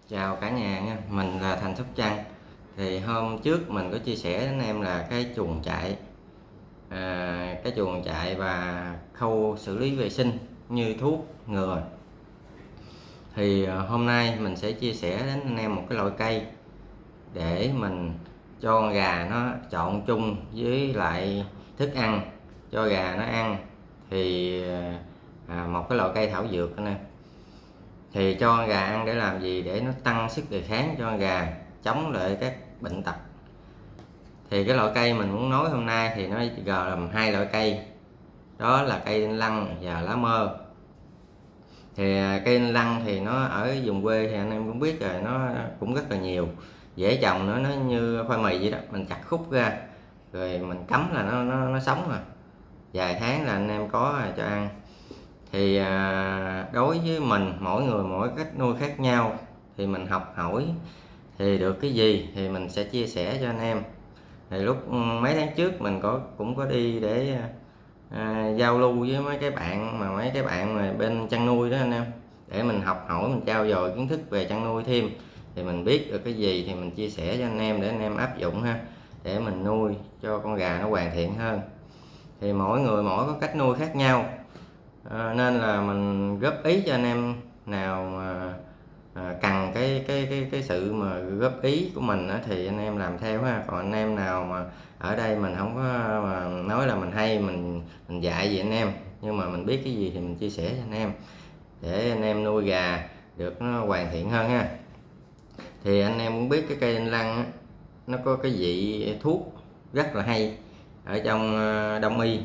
Chào cả nhà nha, mình là Thành Sóc Trăng. Thì hôm trước mình có chia sẻ đến em là cái chuồng trại, cái chuồng trại và khâu xử lý vệ sinh như thuốc ngừa. Thì hôm nay mình sẽ chia sẻ đến anh em một cái loại cây để mình cho con gà nó chọn chung với lại thức ăn cho gà nó ăn. Thì một cái loại cây thảo dược anh em. Thì cho con gà ăn để làm gì? Để nó tăng sức đề kháng cho con gà, chống lại các bệnh tật. Thì cái loại cây mình muốn nói hôm nay thì nó gồm hai loại cây, đó là cây đinh lăng và lá mơ. Thì cây đinh lăng thì nó ở vùng quê thì anh em cũng biết rồi, nó cũng rất là nhiều, dễ trồng nữa, nó như khoai mì vậy đó, mình chặt khúc ra rồi mình cắm là nó sống rồi, vài tháng là anh em có cho ăn. Thì đối với mình, mỗi người mỗi cách nuôi khác nhau, thì mình học hỏi thì được cái gì thì mình sẽ chia sẻ cho anh em. Thì lúc mấy tháng trước mình cũng có đi để giao lưu với mấy cái bạn mà bên chăn nuôi đó anh em, để mình học hỏi, mình trao dồi kiến thức về chăn nuôi thêm. Thì mình biết được cái gì thì mình chia sẻ cho anh em để anh em áp dụng ha, để mình nuôi cho con gà nó hoàn thiện hơn. Thì mỗi người mỗi có cách nuôi khác nhau, nên là mình góp ý cho anh em nào mà cần cái sự mà góp ý của mình đó, thì anh em làm theo ha. Còn anh em nào mà ở đây mình không có mà nói là mình hay, mình dạy gì anh em, nhưng mà mình biết cái gì thì mình chia sẻ cho anh em để anh em nuôi gà được nó hoàn thiện hơn ha. Thì anh em cũng biết cái cây đinh lăng á, nó có cái vị thuốc rất là hay ở trong đông y.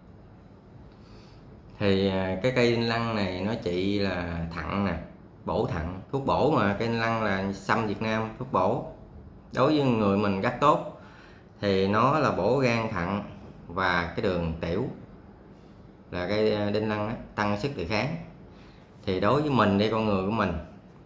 Thì cái cây đinh lăng này nó trị là thận nè, bổ thận, thuốc bổ mà. Cây đinh lăng là sâm Việt Nam, thuốc bổ đối với người mình rất tốt. Thì nó là bổ gan, thận và cái đường tiểu, là cây đinh lăng đó, tăng sức đề kháng. Thì đối với mình đây, con người của mình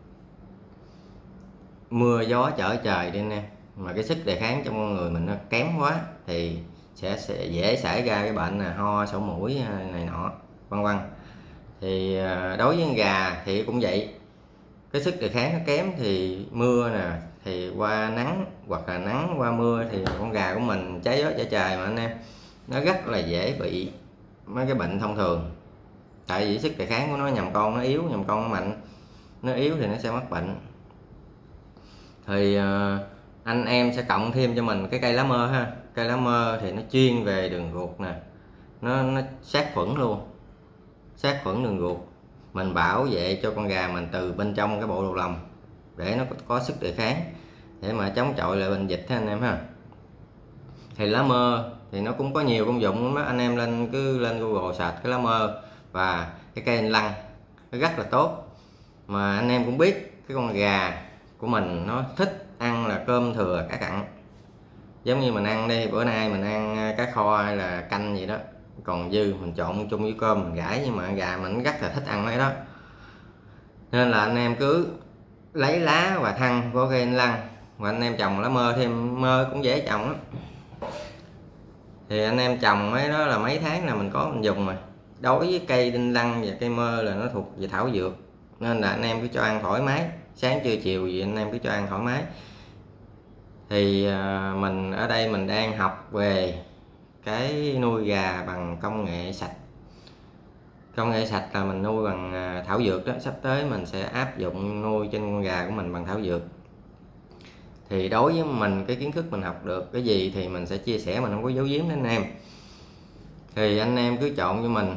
mưa gió trở trời đi nè, mà cái sức đề kháng trong con người mình nó kém quá thì sẽ dễ xảy ra cái bệnh là ho, sổ mũi này nọ vân vân. Thì đối với con gà thì cũng vậy, cái sức đề kháng nó kém thì mưa nè, thì qua nắng hoặc là nắng qua mưa thì con gà của mình trái gió trở trời mà anh em, nó rất là dễ bị mấy cái bệnh thông thường. Tại vì sức đề kháng của nó, nhằm con nó yếu, nhằm con nó mạnh, nó yếu thì nó sẽ mắc bệnh. Thì anh em sẽ cộng thêm cho mình cái cây lá mơ ha. Cây lá mơ thì nó chuyên về đường ruột nè, nó sát khuẩn luôn, sát khuẩn đường ruột. Mình bảo vệ cho con gà mình từ bên trong cái bộ đầu lòng để nó có sức đề kháng, để mà chống chọi lại bệnh dịch ha anh em ha. Thì lá mơ thì nó cũng có nhiều công dụng lắm, anh em cứ lên Google search cái lá mơ và cái cây đinh lăng, nó rất là tốt. Mà anh em cũng biết cái con gà của mình nó thích ăn là cơm thừa cá cặn. Giống như mình ăn đi, bữa nay mình ăn cá kho hay là canh gì đó, còn dư mình trộn chung với cơm mình gãi. Nhưng mà gà mình rất là thích ăn mấy đó, nên là anh em cứ lấy lá và thân của cây đinh lăng và anh em trồng lá mơ thêm. Mơ cũng dễ trồng lắm, thì anh em trồng mấy đó là mấy tháng là mình dùng rồi. Đối với cây đinh lăng và cây mơ là nó thuộc về thảo dược, nên là anh em cứ cho ăn thoải mái, sáng trưa chiều gì anh em cứ cho ăn thoải mái. Thì mình ở đây mình đang học về cái nuôi gà bằng công nghệ sạch. Công nghệ sạch là mình nuôi bằng thảo dược đó. Sắp tới mình sẽ áp dụng nuôi trên con gà của mình bằng thảo dược. Thì đối với mình, cái kiến thức mình học được cái gì thì mình sẽ chia sẻ, mình không có giấu giếm đến anh em. Thì anh em cứ chọn cho mình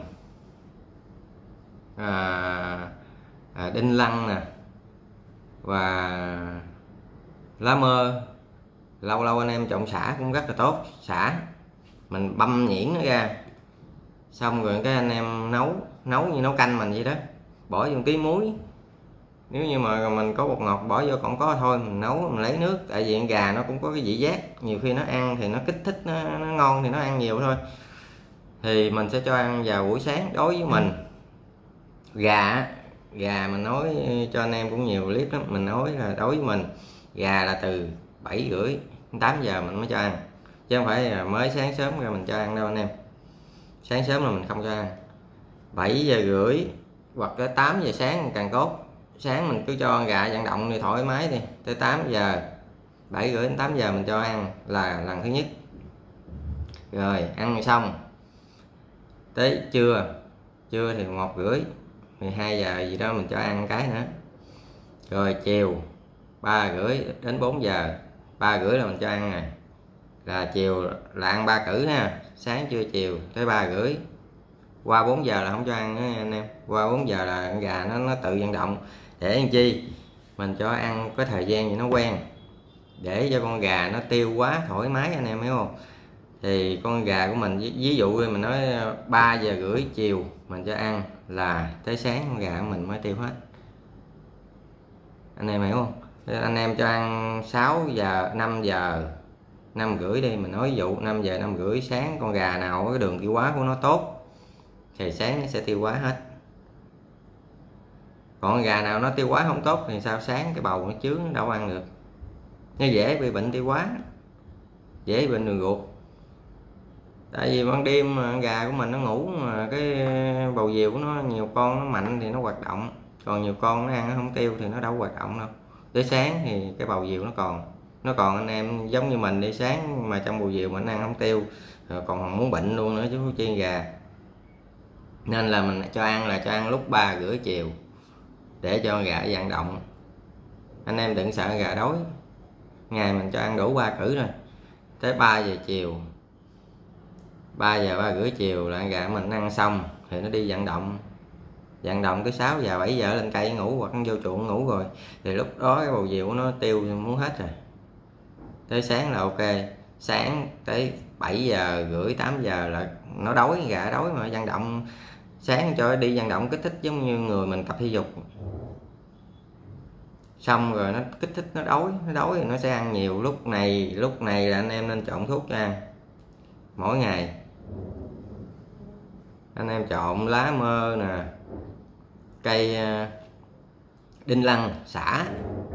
đinh lăng nè và lá mơ. Lâu lâu anh em trộn sả cũng rất là tốt. Sả mình băm nhuyễn nó ra, xong rồi cái anh em nấu như nấu canh mình vậy đó, bỏ vô tí muối. Nếu như mà mình có bột ngọt bỏ vô, còn có thôi mình nấu, mình lấy nước. Tại vì con gà nó cũng có cái vị giác, nhiều khi nó ăn thì nó kích thích, nó ngon thì nó ăn nhiều thôi. Thì mình sẽ cho ăn vào buổi sáng. Đối với mình, gà mình nói cho anh em cũng nhiều clip lắm, mình nói là đối với mình gà là từ 7:30 đến 8 giờ mình mới cho ăn, chứ không phải là mới sáng sớm ra mình cho ăn đâu anh em. Sáng sớm là mình không cho ăn. 7:30 hoặc tới 8 giờ sáng càng tốt, sáng mình cứ cho con gà vận động thì thoải mái đi, tới 8 giờ 7 rưỡi đến 8 giờ mình cho ăn là lần thứ nhất. Rồi ăn xong tới trưa thì 1 rưỡi 12 giờ gì đó mình cho ăn cái nữa. Rồi chiều 3 rưỡi đến 4 giờ, 3 rưỡi là mình cho ăn rồi, là chiều là ăn 3 cữ ha, sáng trưa chiều tới 3 rưỡi. Qua 4 giờ là không cho ăn nữa anh em, qua 4 giờ là con gà nó tự vận động. Để làm chi mình cho ăn có thời gian gì nó quen, để cho con gà nó tiêu hóa thoải mái, anh em hiểu không? Thì con gà của mình ví dụ mình nói 3 giờ rưỡi chiều mình cho ăn là tới sáng con gà của mình mới tiêu hết, anh em hiểu không? Anh em cho ăn 6 giờ 5 giờ 5 rưỡi đi, mình nói ví dụ 5 giờ 5 rưỡi sáng, con gà nào cái đường tiêu hóa của nó tốt thì sáng nó sẽ tiêu hóa hết. Còn gà nào nó tiêu hóa không tốt thì sao sáng cái bầu nó chướng, nó đâu ăn được, nó dễ bị bệnh tiêu hóa, dễ bệnh đường ruột. Tại vì ban đêm mà gà của mình nó ngủ mà cái bầu diều của nó nhiều con nó mạnh thì nó hoạt động, còn nhiều con nó ăn nó không tiêu thì nó đâu hoạt động đâu. Tới sáng thì cái bầu diều nó còn anh em giống như mình đi, sáng mà trong bầu diều mà anh ăn không tiêu còn muốn bệnh luôn nữa chứ không chi gà. Nên là mình cho ăn lúc 3 rưỡi chiều để cho gà vận động. Anh em đừng sợ gà đói, ngày mình cho ăn đủ 3 cữ rồi, tới 3 giờ chiều 3 giờ 3 rưỡi chiều là gà mình ăn xong thì nó đi vận động tới 6 giờ 7 giờ lên cây ngủ hoặc nó vô chuồng ngủ rồi, thì lúc đó cái bầu diều của nó tiêu muốn hết rồi. Tới sáng là ok, sáng tới 7 giờ rưỡi 8 giờ là nó đói, gà đói mà vận động, sáng cho đi vận động kích thích giống như người mình tập thể dục, xong rồi nó kích thích nó đói thì nó sẽ ăn nhiều. Lúc này là anh em nên chọn thuốc cho ăn mỗi ngày. Anh em chọn lá mơ nè, cây đinh lăng, xả,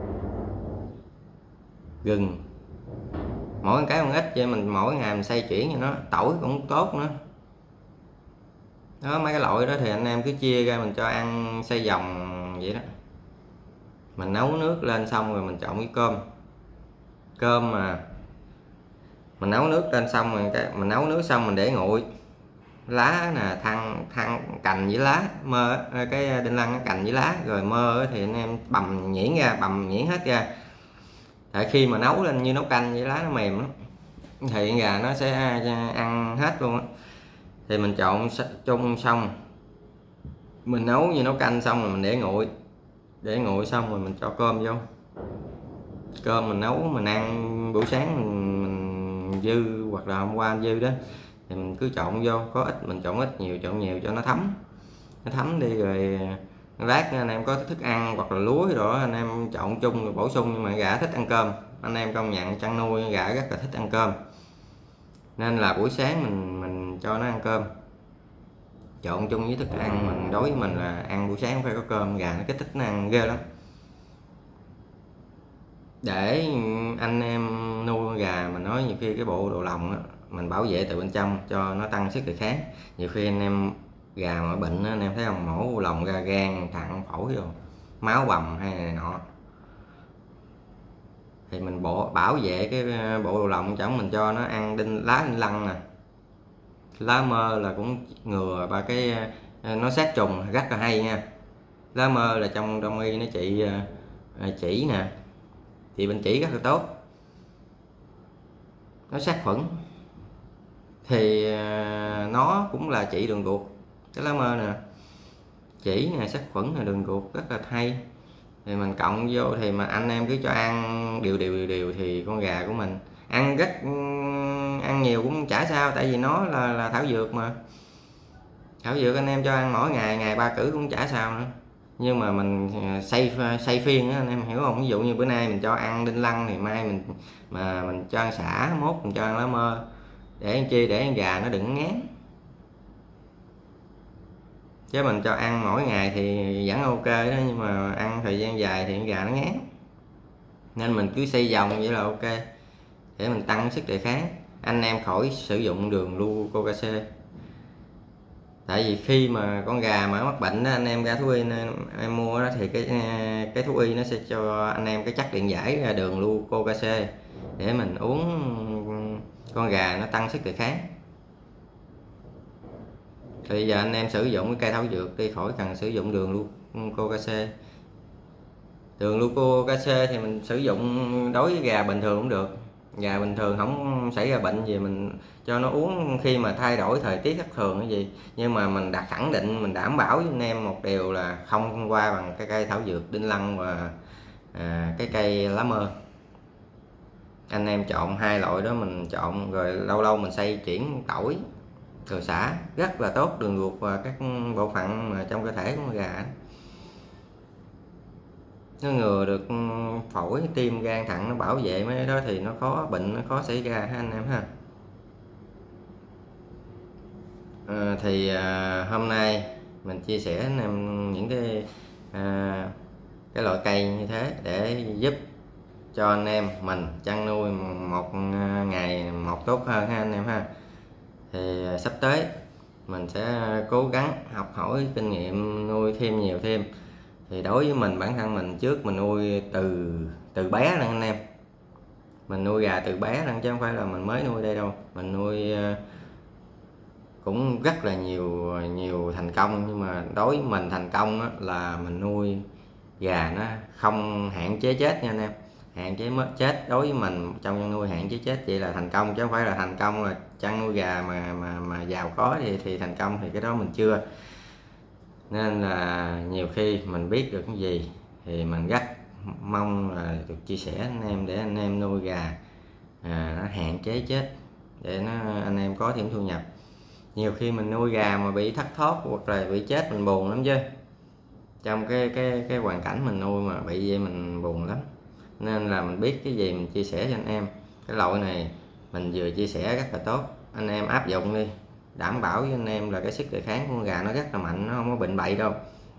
gừng, mỗi cái một ít cho mình, mỗi ngày mình xay chuyển cho nó, tỏi cũng tốt nữa đó. Mấy cái loại đó thì anh em cứ chia ra mình cho ăn xay vòng vậy đó. Mình nấu nước lên xong rồi mình trộn với cơm mà mình nấu nước lên xong rồi mình nấu nước xong mình để nguội lá nè, thăng cành với lá mơ, cái đinh lăng nó cành với lá, rồi mơ thì anh em bầm nhuyễn hết ra. Tại khi mà nấu lên như nấu canh với lá nó mềm lắm thì gà nó sẽ ăn hết luôn á. Thì mình trộn chung xong mình nấu như nấu canh xong rồi mình để nguội xong rồi mình cho cơm vô. Cơm mình nấu mình ăn buổi sáng mình dư hoặc là hôm qua dư đó thì mình cứ trộn vô, có ít mình trộn ít, nhiều trộn nhiều cho nó thấm đi. Rồi lát anh em có thức ăn hoặc là lúa rồi anh em trộn chung rồi bổ sung. Nhưng mà gà thích ăn cơm, anh em công nhận chăn nuôi gà rất là thích ăn cơm, nên là buổi sáng mình cho nó ăn cơm trộn chung với thức ăn. Mình đối với mình là ăn buổi sáng phải có cơm, gà nó kích thích nó ăn ghê lắm. Để anh em nuôi gà mình nói nhiều khi cái bộ đồ lòng á, mình bảo vệ từ bên trong cho nó tăng sức đề kháng. Nhiều khi anh em gà mà bệnh á, anh em thấy không, mổ lòng ra gan thận phổi rồi máu bầm hay này nọ, thì mình bảo vệ cái bộ đồ lòng trong mình cho nó ăn lá đinh lăng nè, lá mơ là cũng ngừa ba cái nó sát trùng rất là hay nha. Lá mơ là trong đông y nó chỉ nè, thì bệnh chỉ rất là tốt, nó sát khuẩn, thì nó cũng là trị đường ruột. Cái lá mơ nè, chỉ nè, sát khuẩn là đường ruột rất là hay. Thì mình cộng vô thì mà anh em cứ cho ăn đều thì con gà của mình ăn nhiều cũng chả sao, tại vì nó là thảo dược mà. Thảo dược anh em cho ăn mỗi ngày 3 cữ cũng chả sao nữa. Nhưng mà mình xay phiên á, anh em hiểu không? Ví dụ như bữa nay mình cho ăn đinh lăng thì mai mình cho ăn sả, mốt mình cho ăn lá mơ, để ăn chi, để ăn gà nó đừng ngán. Chứ mình cho ăn mỗi ngày thì vẫn ok đó, nhưng mà ăn thời gian dài thì con gà nó ngán. Nên mình cứ xay vòng vậy là ok, để mình tăng sức đề kháng. Anh em khỏi sử dụng đường glucose. Tại vì khi mà con gà mà mắc bệnh đó, anh em ra thú y em mua đó, thì cái thú y nó sẽ cho anh em cái chất điện giải ra đường glucose để mình uống, con gà nó tăng sức đề kháng. Thì giờ anh em sử dụng cái cây thảo dược đi, khỏi cần sử dụng đường glucose. Đường glucose thì mình sử dụng đối với gà bình thường cũng được, gà bình thường không xảy ra bệnh gì mình cho nó uống khi mà thay đổi thời tiết thất thường cái gì. Nhưng mà mình đã khẳng định, mình đảm bảo với anh em một điều là không qua bằng cái cây thảo dược đinh lăng và cái cây lá mơ. Anh em chọn hai loại đó, mình chọn rồi lâu lâu mình xay chuyển tỏi rồi xả, rất là tốt đường ruột và các bộ phận mà trong cơ thể của con gà. Nó ngừa được phổi, tim, gan, thận, nó bảo vệ mấy cái đó thì nó khó bệnh, nó khó xảy ra ha anh em ha. Hôm nay mình chia sẻ anh em những cái loại cây như thế để giúp cho anh em mình chăn nuôi một ngày một tốt hơn ha anh em ha. Thì sắp tới mình sẽ cố gắng học hỏi kinh nghiệm nuôi thêm nhiều thêm. Thì đối với mình, bản thân mình trước mình nuôi từ bé luôn anh em, mình nuôi gà từ bé luôn chứ không phải là mình mới nuôi đây đâu. Mình nuôi cũng rất là nhiều thành công, nhưng mà đối với mình thành công á, là mình nuôi gà nó không hạn chế chết nha anh em. Hạn chế mất chết đối với mình trong chăn nuôi, hạn chế chết vậy là thành công, chứ không phải là thành công là chăn nuôi gà mà giàu có thì thành công, thì cái đó mình chưa. Nên là nhiều khi mình biết được cái gì thì mình rất mong là được chia sẻ anh em, để anh em nuôi gà nó hạn chế chết, để anh em có thêm thu nhập. Nhiều khi mình nuôi gà mà bị thất thoát hoặc là bị chết mình buồn lắm chứ, trong cái hoàn cảnh mình nuôi mà bị vậy mình buồn lắm. Nên là mình biết cái gì mình chia sẻ cho anh em. Cái loại này mình vừa chia sẻ rất là tốt, anh em áp dụng đi, đảm bảo với anh em là cái sức đề kháng của con gà nó rất là mạnh, nó không có bệnh bậy đâu.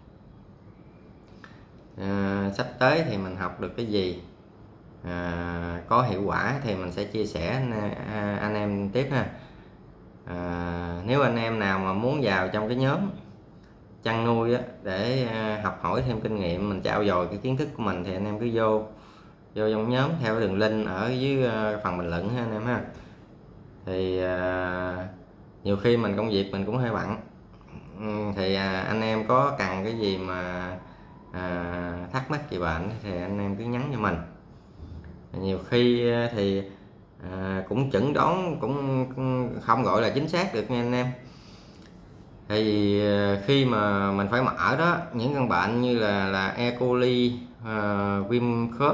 Sắp tới thì mình học được cái gì có hiệu quả thì mình sẽ chia sẻ anh em tiếp ha. Nếu anh em nào mà muốn vào trong cái nhóm chăn nuôi á, để học hỏi thêm kinh nghiệm, mình trao dồi cái kiến thức của mình, thì anh em cứ vô trong nhóm theo đường link ở dưới phần bình luận ha anh em ha. Thì nhiều khi mình công việc mình cũng hơi bận, thì anh em có cần cái gì mà thắc mắc gì bạn thì anh em cứ nhắn cho mình. Nhiều khi thì cũng chẩn đoán cũng không gọi là chính xác được nha anh em. Tại vì khi mà mình phải mở đó, những căn bệnh như là E. coli, viêm khớp,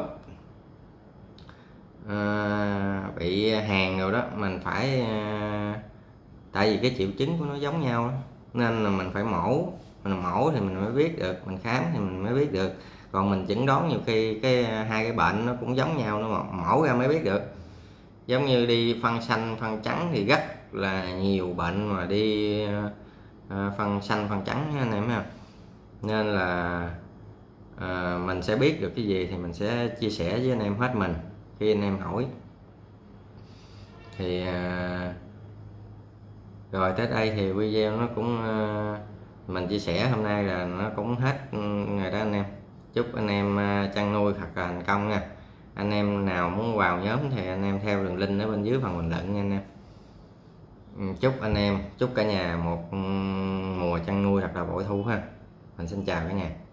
bị hàn rồi đó, mình phải tại vì cái triệu chứng của nó giống nhau đó, nên là mình phải mổ. Mình mổ thì mình mới biết được, mình khám thì mình mới biết được. Còn mình chẩn đoán nhiều khi hai cái bệnh nó cũng giống nhau, nó mổ ra mới biết được. Giống như đi phân xanh phân trắng thì rất là nhiều bệnh mà đi phân xanh phân trắng anh em ha. Nên là mình sẽ biết được cái gì thì mình sẽ chia sẻ với anh em hết mình khi anh em hỏi. Thì rồi tới đây thì video nó cũng mình chia sẻ hôm nay là nó cũng hết rồi đó anh em. Chúc anh em chăn nuôi thật là thành công nha. Anh em nào muốn vào nhóm thì anh em theo đường link ở bên dưới phần bình luận nha anh em. Chúc anh em, chúc cả nhà một mùa chăn nuôi thật là bội thu ha. Mình xin chào cả nhà.